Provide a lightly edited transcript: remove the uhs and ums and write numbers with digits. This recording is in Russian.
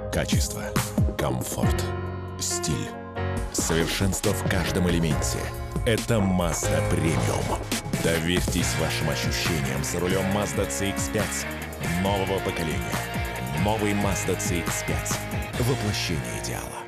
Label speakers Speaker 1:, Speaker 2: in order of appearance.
Speaker 1: Качество, комфорт, стиль, совершенство в каждом элементе. Это Mazda Premium. Доверьтесь вашим ощущениям за рулем Mazda CX-5 нового поколения. Новый Mazda CX-5. Воплощение идеала.